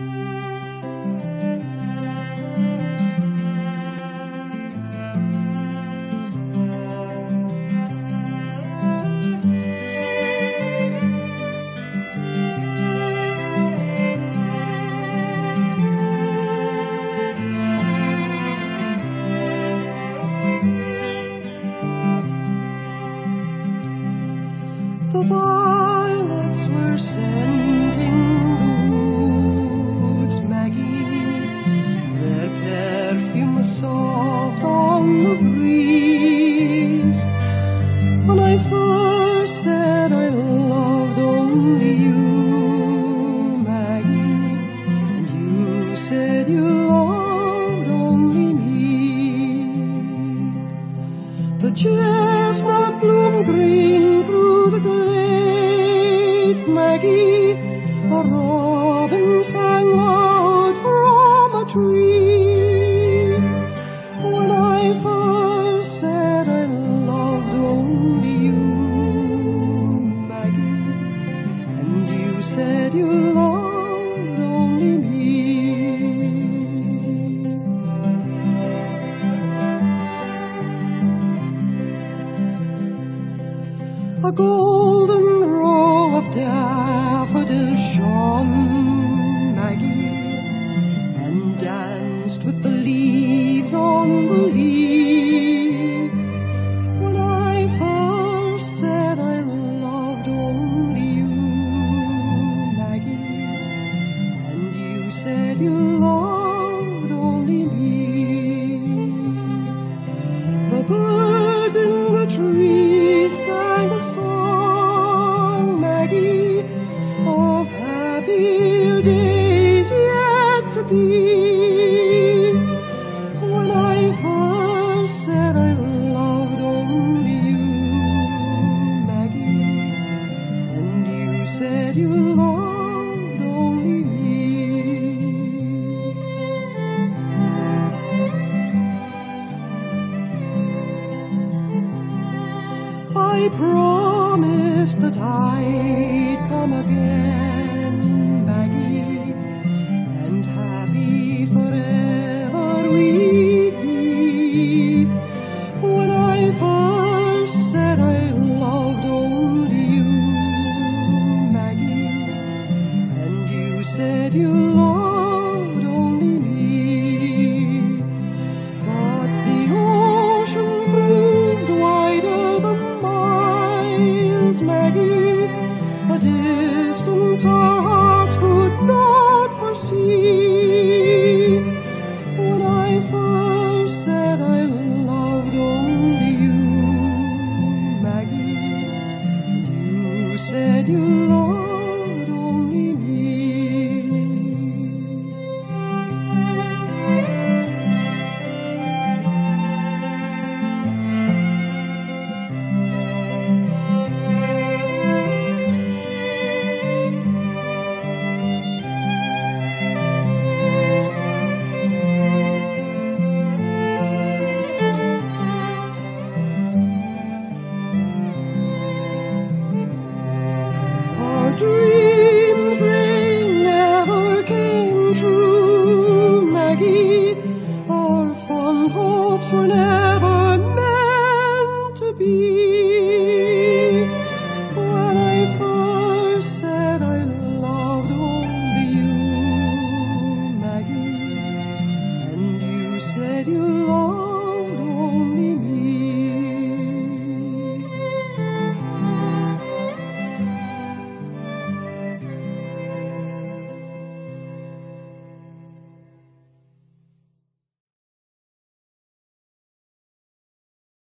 The violets were scenting the woods, Maggie. Their perfume was soft on the breeze. When I first said I loved only you, Maggie, and you said you loved only me. The chestnut bloomed green through the glades, Maggie. A robin sang loud from a tree. When I first said I loved only you, Maggie, and you said you loved only me. A golden row of daffodils shone, Maggie, and danced with the leaves on the lea. When I first said I loved only you, Maggie, and you said you loved only me. The birds in the trees sang a song, Maggie, of happier days yet to be. When I first said I loved only you, Maggie, and you said you loved only me. I promised that I'd come again, Maggie, and happy forever we'd be. When I first said I loved only you, Maggie, and you said you loved only me. But the ocean proved wider than Maggie, a distance our hearts could not foresee. When I first said I loved only you, Maggie, and you said you loved only me. Dreams, they never came true, Maggie. Our fond hopes were never meant to be. When I first said I loved only you, Maggie, and you said you loved